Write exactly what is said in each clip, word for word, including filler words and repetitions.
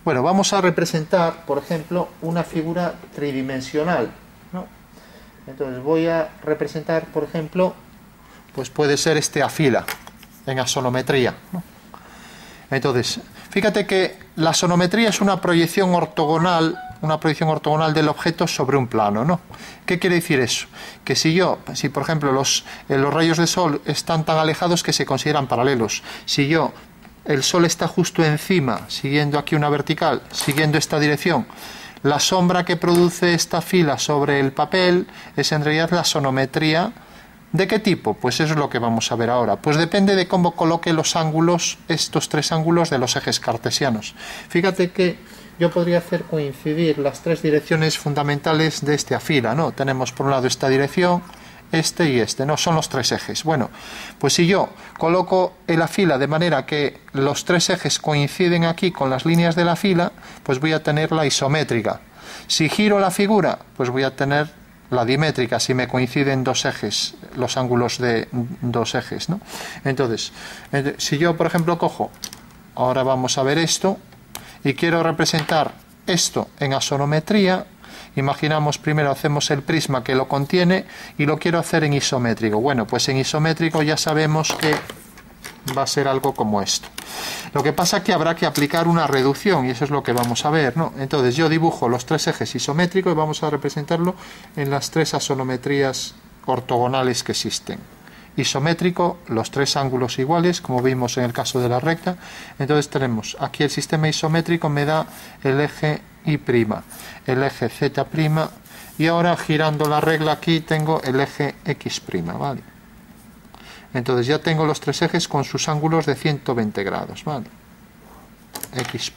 Bueno, vamos a representar, por ejemplo, una figura tridimensional, ¿no? Entonces voy a representar, por ejemplo, pues puede ser este afila en asonometría, ¿no? Entonces, fíjate que la asonometría es una proyección ortogonal, una proyección ortogonal del objeto sobre un plano, ¿no? ¿Qué quiere decir eso? Que si yo, si por ejemplo los, eh, los rayos de sol están tan alejados que se consideran paralelos, si yo, el sol está justo encima, siguiendo aquí una vertical, siguiendo esta dirección, la sombra que produce esta fila sobre el papel es en realidad la asonometría. ¿De qué tipo? Pues eso es lo que vamos a ver ahora. Pues depende de cómo coloque los ángulos, estos tres ángulos de los ejes cartesianos. Fíjate que yo podría hacer coincidir las tres direcciones fundamentales de este afila, ¿no? Tenemos por un lado esta dirección, este y este, ¿no? Son los tres ejes. Bueno, pues si yo coloco el afila de manera que los tres ejes coinciden aquí con las líneas de la fila, pues voy a tener la isométrica. Si giro la figura, pues voy a tener la dimétrica, si me coinciden dos ejes, los ángulos de dos ejes, ¿no? Entonces, si yo, por ejemplo, cojo, ahora vamos a ver esto, y quiero representar esto en asonometría, imaginamos primero, hacemos el prisma que lo contiene, y lo quiero hacer en isométrico. Bueno, pues en isométrico ya sabemos que va a ser algo como esto. Lo que pasa es que habrá que aplicar una reducción, y eso es lo que vamos a ver, ¿no? Entonces yo dibujo los tres ejes isométricos y vamos a representarlo en las tres asonometrías ortogonales que existen. Isométrico, los tres ángulos iguales, como vimos en el caso de la recta. Entonces tenemos aquí el sistema isométrico, me da el eje Y', el eje Z', y ahora girando la regla aquí tengo el eje X', ¿vale? Entonces ya tengo los tres ejes con sus ángulos de ciento veinte grados, ¿vale? X'.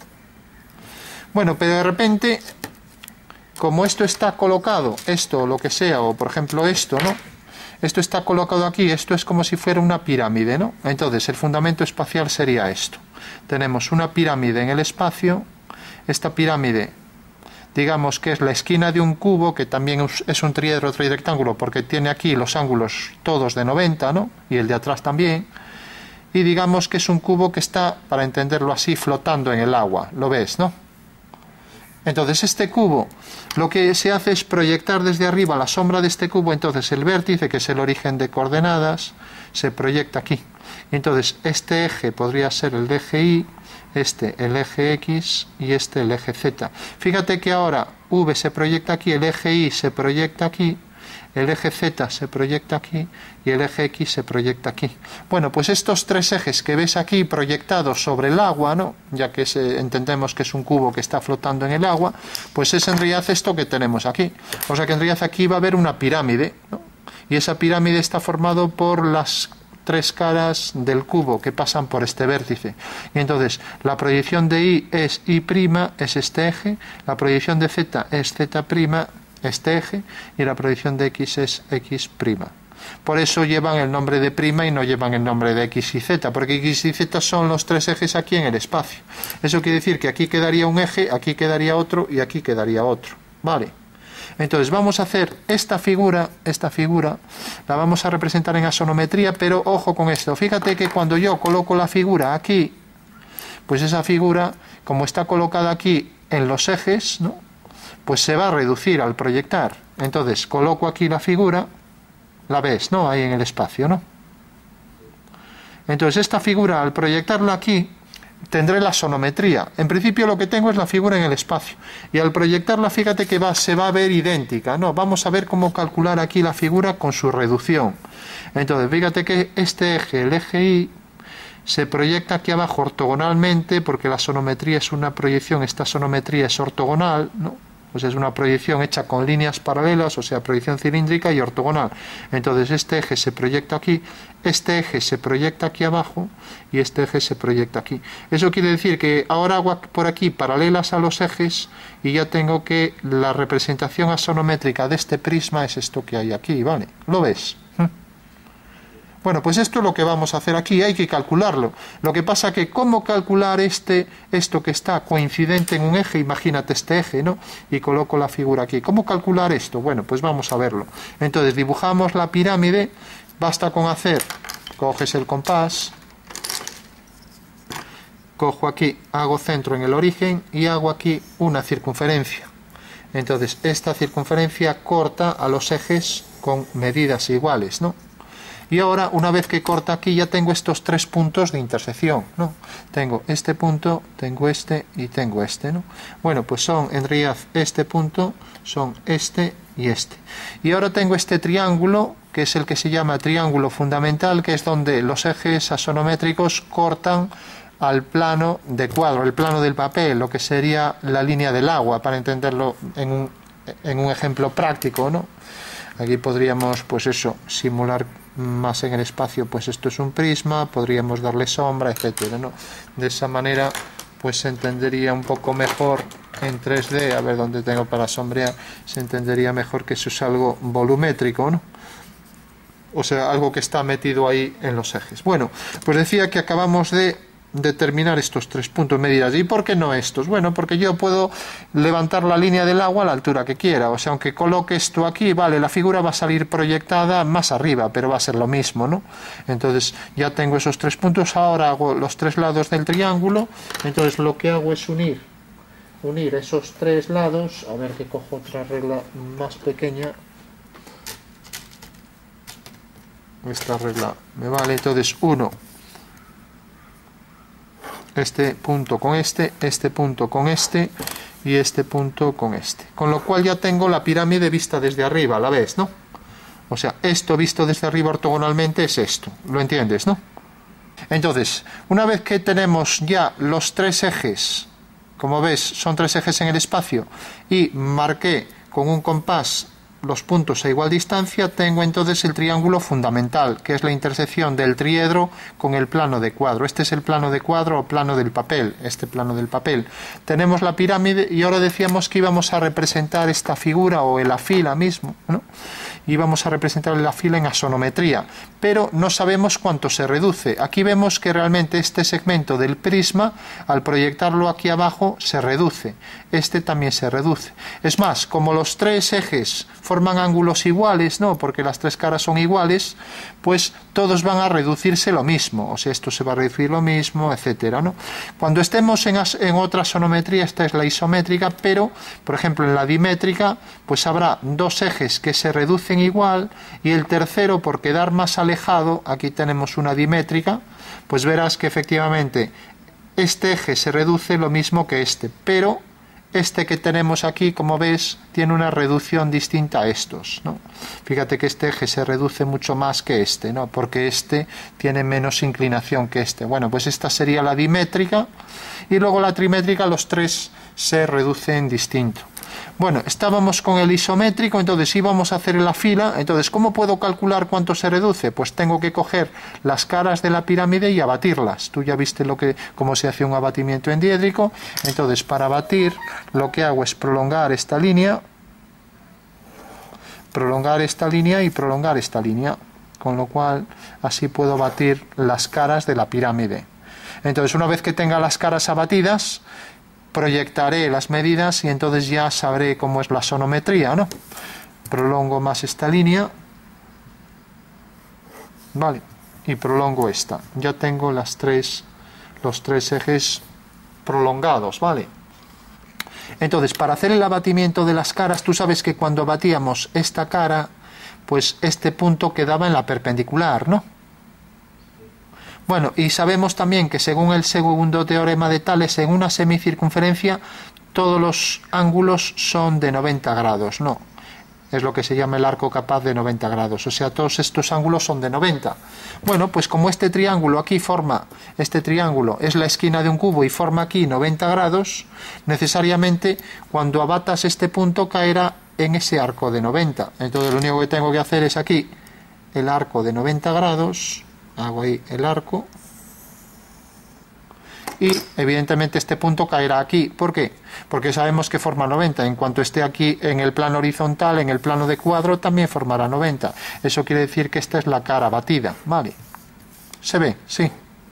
Bueno, pero de repente, como esto está colocado, esto o lo que sea, o por ejemplo esto, ¿no? Esto está colocado aquí, esto es como si fuera una pirámide, ¿no? Entonces el fundamento espacial sería esto. Tenemos una pirámide en el espacio, esta pirámide, digamos que es la esquina de un cubo, que también es un triedro trirectángulo, porque tiene aquí los ángulos todos de noventa, ¿no? Y el de atrás también. Y digamos que es un cubo que está, para entenderlo así, flotando en el agua. ¿Lo ves, no? Entonces este cubo, lo que se hace es proyectar desde arriba la sombra de este cubo, entonces el vértice, que es el origen de coordenadas, se proyecta aquí. Entonces este eje podría ser el eje Y, este el eje X y este el eje Z. Fíjate que ahora V se proyecta aquí, el eje Y se proyecta aquí, el eje Z se proyecta aquí y el eje X se proyecta aquí. Bueno, pues estos tres ejes que ves aquí proyectados sobre el agua, ¿no? Ya que se, entendemos que es un cubo que está flotando en el agua, pues es en realidad esto que tenemos aquí. O sea que en realidad aquí va a haber una pirámide, ¿no? Y esa pirámide está formado por las tres caras del cubo que pasan por este vértice. Y entonces la proyección de Y es Y', es este eje, la proyección de Z es Z', este eje, y la proyección de X es X'. Por eso llevan el nombre de prima y no llevan el nombre de X y Z, porque X y Z son los tres ejes aquí en el espacio. Eso quiere decir que aquí quedaría un eje, aquí quedaría otro y aquí quedaría otro. ¿Vale? Entonces vamos a hacer esta figura, esta figura, la vamos a representar en asonometría, pero ojo con esto. Fíjate que cuando yo coloco la figura aquí, pues esa figura, como está colocada aquí en los ejes, ¿no? Pues se va a reducir al proyectar. Entonces coloco aquí la figura, la ves, ¿no? Ahí en el espacio, ¿no? Entonces esta figura, al proyectarla aquí, tendré la asonometría. En principio lo que tengo es la figura en el espacio. Y al proyectarla, fíjate que va, se va a ver idéntica, ¿no? Vamos a ver cómo calcular aquí la figura con su reducción. Entonces, fíjate que este eje, el eje Y, se proyecta aquí abajo ortogonalmente, porque la asonometría es una proyección, esta asonometría es ortogonal, ¿no? Pues es una proyección hecha con líneas paralelas, o sea, proyección cilíndrica y ortogonal. Entonces este eje se proyecta aquí, este eje se proyecta aquí abajo y este eje se proyecta aquí. Eso quiere decir que ahora hago por aquí paralelas a los ejes y ya tengo que la representación asonométrica de este prisma es esto que hay aquí, ¿vale? ¿Lo ves? Bueno, pues esto es lo que vamos a hacer aquí, hay que calcularlo. Lo que pasa que cómo calcular este, esto que está coincidente en un eje, imagínate este eje, ¿no? Y coloco la figura aquí. ¿Cómo calcular esto? Bueno, pues vamos a verlo. Entonces dibujamos la pirámide, basta con hacer, coges el compás, cojo aquí, hago centro en el origen y hago aquí una circunferencia. Entonces esta circunferencia corta a los ejes con medidas iguales, ¿no? Y ahora, una vez que corta aquí, ya tengo estos tres puntos de intersección, ¿no? Tengo este punto, tengo este y tengo este, ¿no? Bueno, pues son en realidad este punto, son este y este. Y ahora tengo este triángulo, que es el que se llama triángulo fundamental, que es donde los ejes axonométricos cortan al plano de cuadro, el plano del papel, lo que sería la línea del agua, para entenderlo en un, en un ejemplo práctico, ¿no? Aquí podríamos, pues eso, simular más en el espacio, pues esto es un prisma, podríamos darle sombra, etcétera, ¿no? De esa manera, pues se entendería un poco mejor en tres D, a ver dónde tengo para sombrear, se entendería mejor que eso es algo volumétrico, ¿no? O sea, algo que está metido ahí en los ejes. Bueno, pues decía que acabamos de determinar estos tres puntos medidas. ¿Y por qué no estos? Bueno, porque yo puedo levantar la línea del agua a la altura que quiera. O sea, aunque coloque esto aquí, vale, la figura va a salir proyectada más arriba, pero va a ser lo mismo, ¿no? Entonces ya tengo esos tres puntos. Ahora hago los tres lados del triángulo. Entonces lo que hago es unir unir esos tres lados. A ver que cojo otra regla más pequeña. Esta regla me vale. Entonces uno este punto con este, este punto con este y este punto con este. Con lo cual ya tengo la pirámide vista desde arriba, ¿la ves, no? O sea, esto visto desde arriba ortogonalmente es esto, ¿lo entiendes, no? Entonces, una vez que tenemos ya los tres ejes, como ves, son tres ejes en el espacio, y marqué con un compás los puntos a igual distancia, tengo entonces el triángulo fundamental, que es la intersección del triedro con el plano de cuadro. Este es el plano de cuadro o plano del papel, este plano del papel. Tenemos la pirámide y ahora decíamos que íbamos a representar esta figura o la fila mismo, ¿no? Íbamos a representar la fila en axonometría, pero no sabemos cuánto se reduce. Aquí vemos que realmente este segmento del prisma, al proyectarlo aquí abajo, se reduce. Este también se reduce. Es más, como los tres ejes forman ángulos iguales, ¿no? Porque las tres caras son iguales, pues todos van a reducirse lo mismo. O sea, esto se va a reducir lo mismo, etcétera, ¿no? Cuando estemos en, en otra axonometría, esta es la isométrica, pero, por ejemplo, en la dimétrica, pues habrá dos ejes que se reducen igual y el tercero, por quedar más alejado, aquí tenemos una dimétrica, pues verás que efectivamente este eje se reduce lo mismo que este, pero este que tenemos aquí, como ves, tiene una reducción distinta a estos, ¿no? Fíjate que este eje se reduce mucho más que este, ¿no? Porque este tiene menos inclinación que este. Bueno, pues esta sería la dimétrica y luego la trimétrica, los tres se reducen distinto. Bueno, estábamos con el isométrico, entonces íbamos a hacer en la fila. Entonces, ¿cómo puedo calcular cuánto se reduce? Pues tengo que coger las caras de la pirámide y abatirlas. Tú ya viste lo que, cómo se hace un abatimiento en diédrico. Entonces, para abatir, lo que hago es prolongar esta línea, prolongar esta línea y prolongar esta línea. Con lo cual, así puedo abatir las caras de la pirámide. Entonces, una vez que tenga las caras abatidas, proyectaré las medidas y entonces ya sabré cómo es la sonometría, ¿no? Prolongo más esta línea, vale, y prolongo esta. Ya tengo las tres, los tres ejes prolongados, ¿vale? Entonces, para hacer el abatimiento de las caras, tú sabes que cuando abatíamos esta cara, pues este punto quedaba en la perpendicular, ¿no? Bueno, y sabemos también que según el segundo teorema de Tales, en una semicircunferencia todos los ángulos son de noventa grados, no, es lo que se llama el arco capaz de noventa grados, o sea, todos estos ángulos son de noventa. Bueno, pues como este triángulo aquí forma, este triángulo es la esquina de un cubo y forma aquí noventa grados, necesariamente cuando abatas este punto caerá en ese arco de noventa. Entonces lo único que tengo que hacer es aquí el arco de noventa grados, hago ahí el arco y evidentemente este punto caerá aquí. ¿Por qué? Porque sabemos que forma noventa. En cuanto esté aquí en el plano horizontal, en el plano de cuadro, también formará noventa. Eso quiere decir que esta es la cara batida, ¿vale? ¿Se ve? Sí.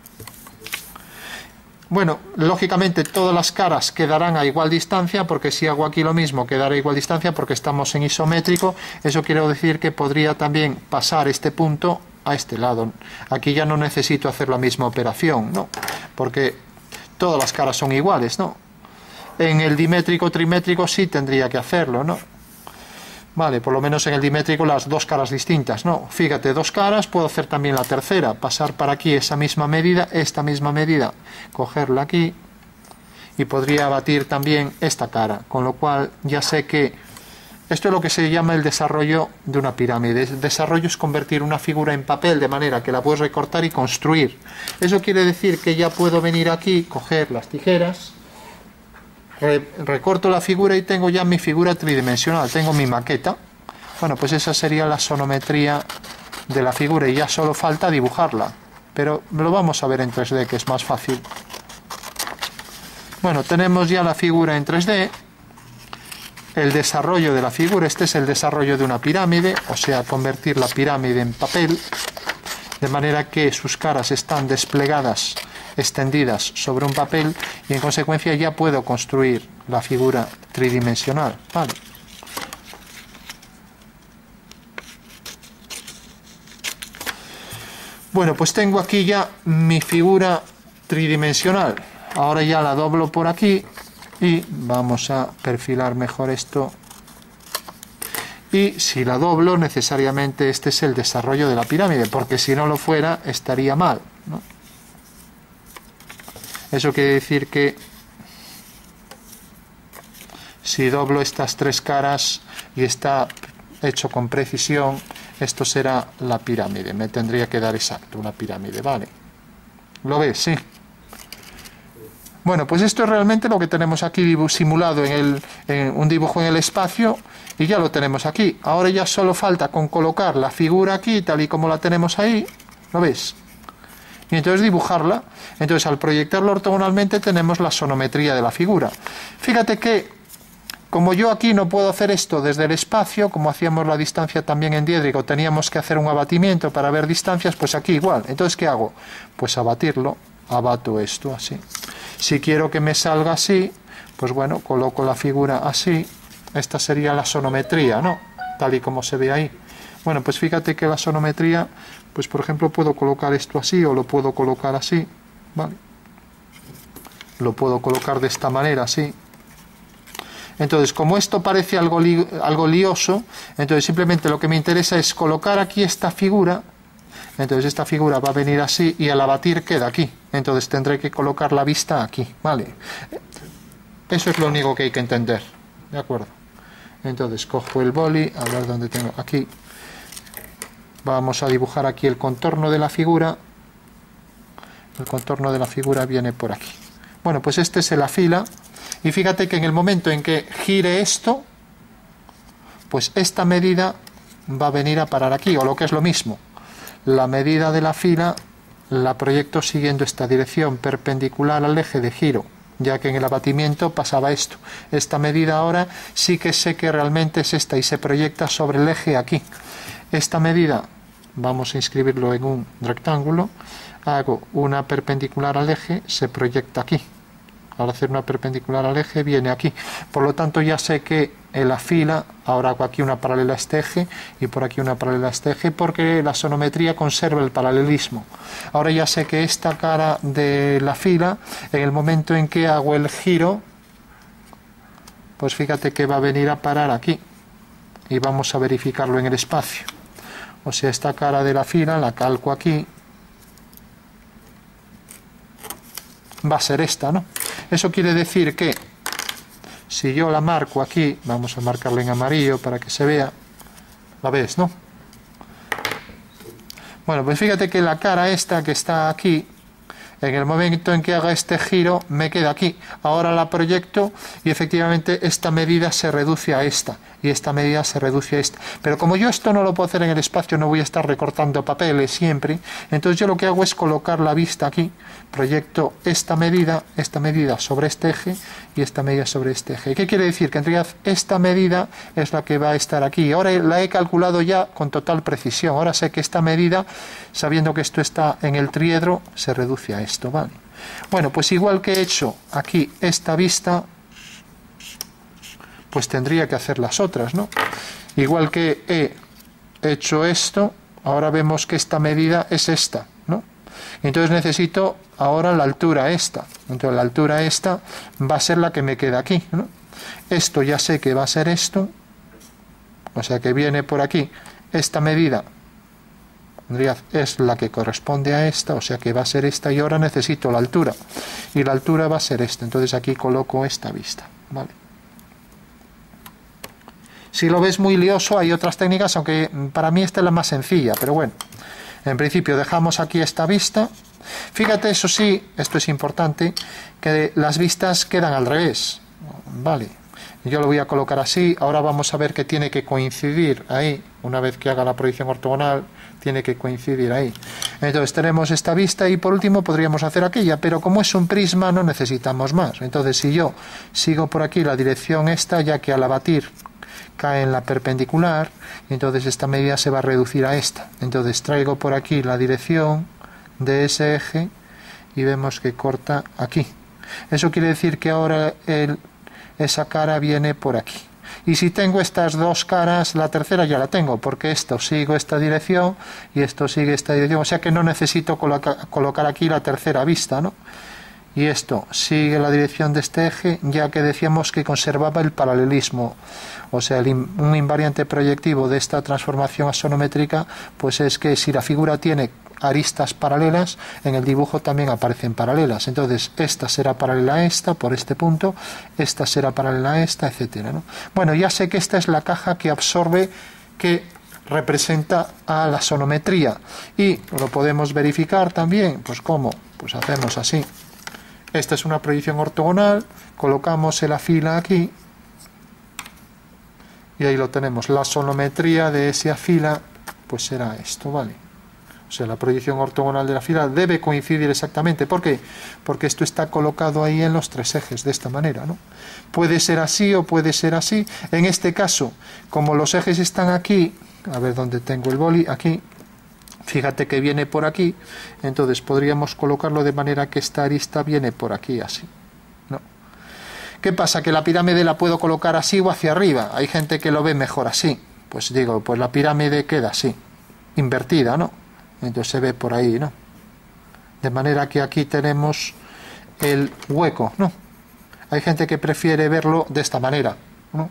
Bueno, lógicamente todas las caras quedarán a igual distancia, porque si hago aquí lo mismo quedará a igual distancia porque estamos en isométrico. Eso quiere decir que podría también pasar este punto a este lado. Aquí ya no necesito hacer la misma operación, ¿no? Porque todas las caras son iguales, ¿no? En el dimétrico trimétrico sí tendría que hacerlo, ¿no? Vale, por lo menos en el dimétrico las dos caras distintas, ¿no? Fíjate, dos caras, puedo hacer también la tercera, pasar para aquí esa misma medida, esta misma medida, cogerla aquí, y podría batir también esta cara, con lo cual ya sé que esto es lo que se llama el desarrollo de una pirámide. El desarrollo es convertir una figura en papel de manera que la puedes recortar y construir. Eso quiere decir que ya puedo venir aquí, coger las tijeras, re recorto la figura y tengo ya mi figura tridimensional, tengo mi maqueta. Bueno, pues esa sería la sonometría de la figura y ya solo falta dibujarla. Pero lo vamos a ver en tres D, que es más fácil. Bueno, tenemos ya la figura en tres D. El desarrollo de la figura, este es el desarrollo de una pirámide, o sea, convertir la pirámide en papel, de manera que sus caras están desplegadas, extendidas sobre un papel, y en consecuencia ya puedo construir la figura tridimensional. Vale. Bueno, pues tengo aquí ya mi figura tridimensional. Ahora ya la doblo por aquí. Y vamos a perfilar mejor esto. Y si la doblo, necesariamente este es el desarrollo de la pirámide, porque si no lo fuera, estaría mal, ¿no? Eso quiere decir que si doblo estas tres caras y está hecho con precisión, esto será la pirámide. Me tendría que dar exacto una pirámide, ¿vale? ¿Lo ves? Sí. Bueno, pues esto es realmente lo que tenemos aquí simulado en, el, en un dibujo en el espacio, y ya lo tenemos aquí. Ahora ya solo falta con colocar la figura aquí, tal y como la tenemos ahí, ¿lo ves? Y entonces dibujarla. Entonces al proyectarlo ortogonalmente tenemos la sonometría de la figura. Fíjate que, como yo aquí no puedo hacer esto desde el espacio, como hacíamos la distancia también en diédrico, teníamos que hacer un abatimiento para ver distancias, pues aquí igual. Entonces, ¿qué hago? Pues abatirlo, abato esto así. Si quiero que me salga así, pues bueno, coloco la figura así. Esta sería la sonometría, ¿no? Tal y como se ve ahí. Bueno, pues fíjate que la sonometría, pues por ejemplo puedo colocar esto así o lo puedo colocar así, ¿vale? Lo puedo colocar de esta manera, así. Entonces, como esto parece algo, li algo lioso, entonces simplemente lo que me interesa es colocar aquí esta figura. Entonces esta figura va a venir así y al abatir queda aquí. Entonces tendré que colocar la vista aquí, ¿vale? Eso es lo único que hay que entender, ¿de acuerdo? Entonces cojo el boli, a ver dónde tengo, aquí. Vamos a dibujar aquí el contorno de la figura. El contorno de la figura viene por aquí. Bueno, pues este es la fila. Y fíjate que en el momento en que gire esto, pues esta medida va a venir a parar aquí, o lo que es lo mismo. La medida de la fila la proyecto siguiendo esta dirección perpendicular al eje de giro, ya que en el abatimiento pasaba esto. Esta medida ahora sí que sé que realmente es esta y se proyecta sobre el eje aquí. Esta medida vamos a inscribirlo en un rectángulo, hago una perpendicular al eje, se proyecta aquí. Al hacer una perpendicular al eje viene aquí. Por lo tanto ya sé que en la fila, ahora hago aquí una paralela a este eje y por aquí una paralela a este eje, porque la sonometría conserva el paralelismo. Ahora ya sé que esta cara de la fila, en el momento en que hago el giro, pues fíjate que va a venir a parar aquí. Y vamos a verificarlo en el espacio. O sea, esta cara de la fila la calco aquí. Va a ser esta, ¿no? Eso quiere decir que si yo la marco aquí, vamos a marcarla en amarillo para que se vea, la ves, ¿no? Bueno, pues fíjate que la cara esta que está aquí, en el momento en que haga este giro, me queda aquí. Ahora la proyecto y efectivamente esta medida se reduce a esta. Y esta medida se reduce a esta. Pero como yo esto no lo puedo hacer en el espacio, no voy a estar recortando papeles siempre. Entonces yo lo que hago es colocar la vista aquí. Proyecto esta medida, esta medida sobre este eje y esta medida sobre este eje. ¿Qué quiere decir? Que en realidad esta medida es la que va a estar aquí. Ahora la he calculado ya con total precisión. Ahora sé que esta medida, sabiendo que esto está en el triedro, se reduce a esto, ¿vale? Bueno, pues igual que he hecho aquí esta vista, pues tendría que hacer las otras, ¿no? Igual que he hecho esto, ahora vemos que esta medida es esta, ¿no? Entonces necesito ahora la altura esta. Entonces la altura esta va a ser la que me queda aquí, ¿no? Esto ya sé que va a ser esto, o sea que viene por aquí. Esta medida es la que corresponde a esta, o sea que va a ser esta, y ahora necesito la altura. Y la altura va a ser esta, entonces aquí coloco esta vista, ¿vale? Si lo ves muy lioso, hay otras técnicas, aunque para mí esta es la más sencilla, pero bueno, en principio dejamos aquí esta vista. Fíjate, eso sí, esto es importante, que las vistas quedan al revés, ¿vale? Yo lo voy a colocar así. Ahora vamos a ver que tiene que coincidir ahí, una vez que haga la proyección ortogonal, tiene que coincidir ahí. Entonces tenemos esta vista y por último podríamos hacer aquella, pero como es un prisma no necesitamos más. Entonces si yo sigo por aquí la dirección esta, ya que al abatir cae en la perpendicular, entonces esta medida se va a reducir a esta. Entonces traigo por aquí la dirección de ese eje y vemos que corta aquí. Eso quiere decir que ahora el, esa cara viene por aquí. Y si tengo estas dos caras, la tercera ya la tengo, porque esto sigue esta dirección y esto sigue esta dirección. O sea que no necesito coloca, colocar aquí la tercera vista, ¿no? Y esto sigue la dirección de este eje, ya que decíamos que conservaba el paralelismo. O sea, el, un invariante proyectivo de esta transformación axonométrica, pues es que si la figura tiene aristas paralelas, en el dibujo también aparecen paralelas. Entonces, esta será paralela a esta por este punto, esta será paralela a esta, etcétera, ¿no? Bueno, ya sé que esta es la caja que absorbe, que representa a la sonometría. Y lo podemos verificar también, pues ¿cómo? Pues hacemos así. Esta es una proyección ortogonal, colocamos la fila aquí y ahí lo tenemos. La sonometría de esa fila pues será esto, ¿vale? O sea, la proyección ortogonal de la fila debe coincidir exactamente. ¿Por qué? Porque esto está colocado ahí en los tres ejes, de esta manera, ¿no? Puede ser así o puede ser así. En este caso, como los ejes están aquí, a ver dónde tengo el boli, aquí, fíjate que viene por aquí, entonces podríamos colocarlo de manera que esta arista viene por aquí, así, ¿no? ¿Qué pasa? Que la pirámide la puedo colocar así o hacia arriba. Hay gente que lo ve mejor así. Pues digo, pues la pirámide queda así, invertida, ¿no? Entonces se ve por ahí, ¿no? De manera que aquí tenemos el hueco, ¿no? Hay gente que prefiere verlo de esta manera, ¿no?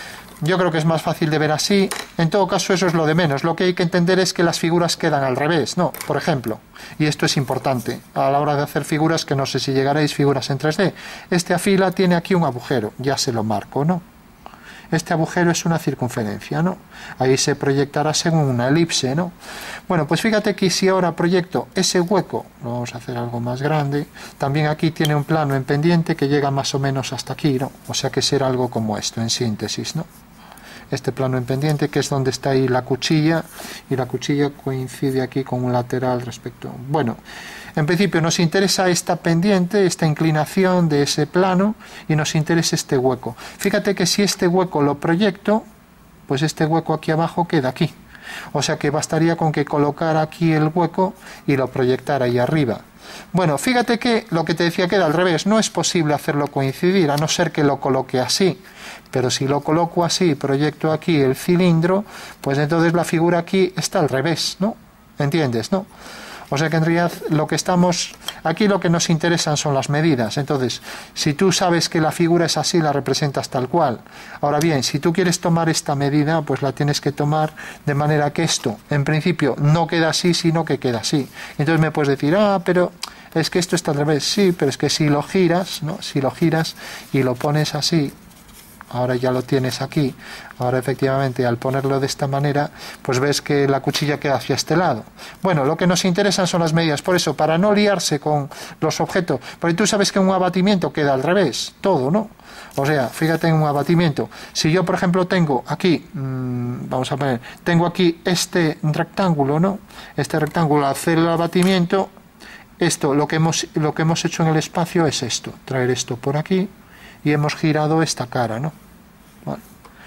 Yo creo que es más fácil de ver así. En todo caso, eso es lo de menos. Lo que hay que entender es que las figuras quedan al revés, ¿no? Por ejemplo, y esto es importante a la hora de hacer figuras, que no sé si llegaréis, figuras en tres D. Este afila tiene aquí un agujero, ya se lo marco, ¿no? Este agujero es una circunferencia, ¿no? Ahí se proyectará según una elipse, ¿no? Bueno, pues fíjate que si ahora proyecto ese hueco, lo vamos a hacer algo más grande, también aquí tiene un plano en pendiente que llega más o menos hasta aquí, ¿no? O sea que será algo como esto, en síntesis, ¿no? Este plano en pendiente, que es donde está ahí la cuchilla, y la cuchilla coincide aquí con un lateral respecto. Bueno, en principio nos interesa esta pendiente, esta inclinación de ese plano, y nos interesa este hueco. Fíjate que si este hueco lo proyecto, pues este hueco aquí abajo queda aquí. O sea que bastaría con que colocara aquí el hueco y lo proyectara ahí arriba. Bueno, fíjate que lo que te decía queda al revés. No es posible hacerlo coincidir, a no ser que lo coloque así. Pero si lo coloco así y proyecto aquí el cilindro, pues entonces la figura aquí está al revés, ¿no? ¿Entiendes, no? O sea que en realidad lo que estamos... Aquí lo que nos interesan son las medidas. Entonces, si tú sabes que la figura es así, la representas tal cual. Ahora bien, si tú quieres tomar esta medida, pues la tienes que tomar de manera que esto, en principio, no queda así, sino que queda así. Entonces me puedes decir, ah, pero es que esto está al revés. Sí, pero es que si lo giras, ¿no? Si lo giras y lo pones así, ahora ya lo tienes aquí, ahora efectivamente al ponerlo de esta manera, pues ves que la cuchilla queda hacia este lado. Bueno, lo que nos interesan son las medidas, por eso, para no liarse con los objetos, porque tú sabes que un abatimiento queda al revés, todo, ¿no? O sea, fíjate en un abatimiento, si yo por ejemplo tengo aquí, mmm, vamos a poner, tengo aquí este rectángulo, ¿no? Este rectángulo, al hacer el abatimiento, esto, lo que hemos, lo que hemos hecho en el espacio es esto, traer esto por aquí, y hemos girado esta cara, ¿no? Vale.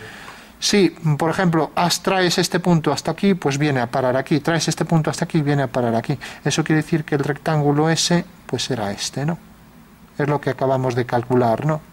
Si, por ejemplo, traes este punto hasta aquí, pues viene a parar aquí. Traes este punto hasta aquí, viene a parar aquí. Eso quiere decir que el rectángulo ese, pues será este, ¿no? Es lo que acabamos de calcular, ¿no?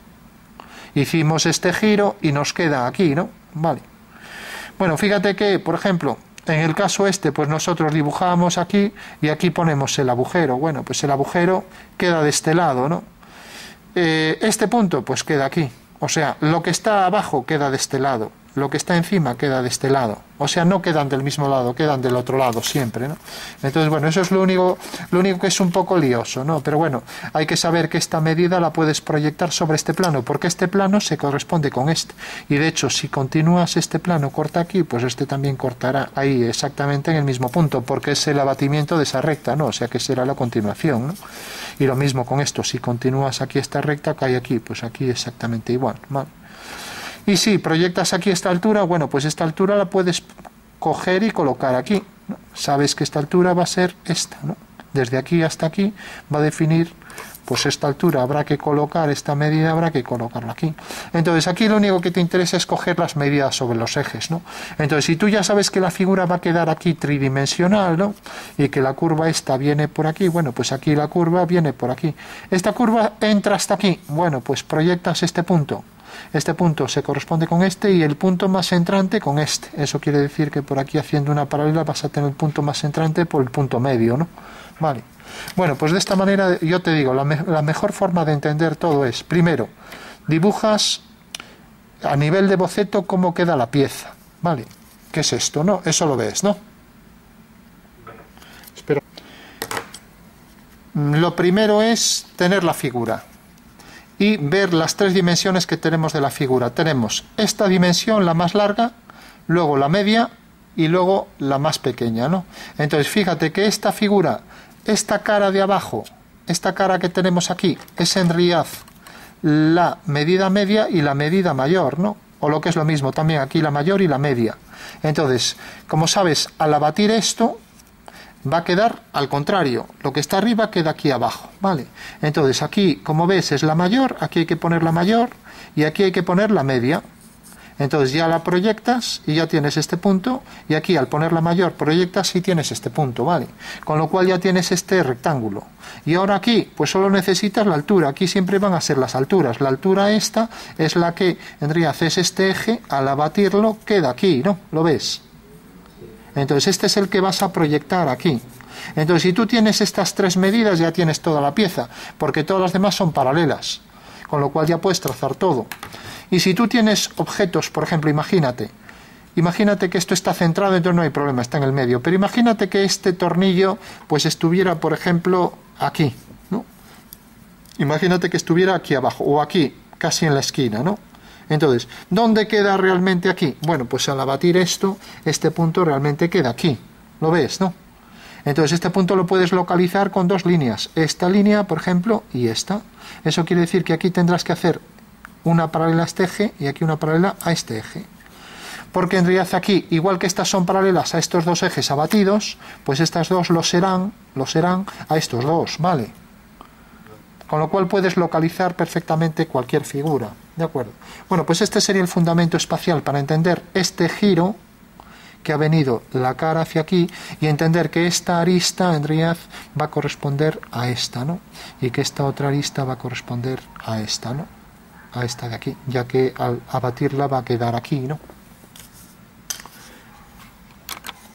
Hicimos este giro y nos queda aquí, ¿no? Vale. Bueno, fíjate que, por ejemplo, En el caso este, pues nosotros dibujamos aquí y aquí ponemos el agujero. Bueno, pues el agujero queda de este lado, ¿no? Eh, este punto, pues queda aquí. O sea, lo que está abajo queda de este lado, lo que está encima queda de este lado. O sea, no quedan del mismo lado, quedan del otro lado siempre, ¿no? Entonces, bueno, eso es lo único, lo único que es un poco lioso, ¿no? Pero bueno, hay que saber que esta medida la puedes proyectar sobre este plano, porque este plano se corresponde con este. Y de hecho, si continúas este plano, corta aquí, pues este también cortará ahí exactamente en el mismo punto, porque es el abatimiento de esa recta, ¿no? O sea, que será la continuación, ¿no? Y lo mismo con esto, si continúas aquí esta recta, cae aquí, pues aquí exactamente igual, ¿vale? Y si proyectas aquí esta altura, bueno, pues esta altura la puedes coger y colocar aquí, ¿no? Sabes que esta altura va a ser esta, ¿no? Desde aquí hasta aquí va a definir, pues esta altura habrá que colocar, esta medida habrá que colocarla aquí. Entonces aquí lo único que te interesa es coger las medidas sobre los ejes, ¿no? Entonces si tú ya sabes que la figura va a quedar aquí tridimensional, ¿no? Y que la curva esta viene por aquí, bueno, pues aquí la curva viene por aquí. Esta curva entra hasta aquí, bueno, pues proyectas este punto. Este punto se corresponde con este y el punto más entrante con este. Eso quiere decir que por aquí, haciendo una paralela, vas a tener el punto más entrante por el punto medio, ¿no? Vale. Bueno, pues de esta manera, yo te digo, la, me la mejor forma de entender todo es, primero, dibujas a nivel de boceto cómo queda la pieza, ¿vale? ¿Qué es esto, no? Eso lo ves, ¿no? Espero. Lo primero es tener la figura y ver las tres dimensiones que tenemos de la figura. Tenemos esta dimensión, la más larga, luego la media y luego la más pequeña, ¿no? Entonces, fíjate que esta figura, esta cara de abajo, esta cara que tenemos aquí, es en realidad la medida media y la medida mayor, ¿no? O lo que es lo mismo, también aquí la mayor y la media. Entonces, como sabes, al abatir esto, va a quedar al contrario, lo que está arriba queda aquí abajo, ¿vale? Entonces aquí, como ves, es la mayor, aquí hay que poner la mayor y aquí hay que poner la media. Entonces ya la proyectas y ya tienes este punto, y aquí al poner la mayor proyectas y tienes este punto, ¿vale? Con lo cual ya tienes este rectángulo. Y ahora aquí, pues solo necesitas la altura, aquí siempre van a ser las alturas. La altura esta es la que en realidad es este eje, al abatirlo queda aquí, ¿no? ¿Lo ves? Entonces este es el que vas a proyectar aquí. Entonces si tú tienes estas tres medidas ya tienes toda la pieza, porque todas las demás son paralelas, con lo cual ya puedes trazar todo. Y si tú tienes objetos, por ejemplo, imagínate, imagínate que esto está centrado, entonces no hay problema, está en el medio, pero imagínate que este tornillo pues estuviera, por ejemplo, aquí, ¿no? Imagínate que estuviera aquí abajo, o aquí, casi en la esquina, ¿no? Entonces, ¿dónde queda realmente aquí? Bueno, pues al abatir esto, este punto realmente queda aquí. ¿Lo ves, no? Entonces, este punto lo puedes localizar con dos líneas. Esta línea, por ejemplo, y esta. Eso quiere decir que aquí tendrás que hacer una paralela a este eje y aquí una paralela a este eje. Porque en realidad aquí, igual que estas son paralelas a estos dos ejes abatidos, pues estas dos lo serán, lo serán a estos dos, ¿vale? Con lo cual puedes localizar perfectamente cualquier figura, ¿de acuerdo? Bueno, pues este sería el fundamento espacial para entender este giro que ha venido la cara hacia aquí y entender que esta arista en realidad va a corresponder a esta, ¿no? Y que esta otra arista va a corresponder a esta, ¿no? A esta de aquí, ya que al abatirla va a quedar aquí, ¿no?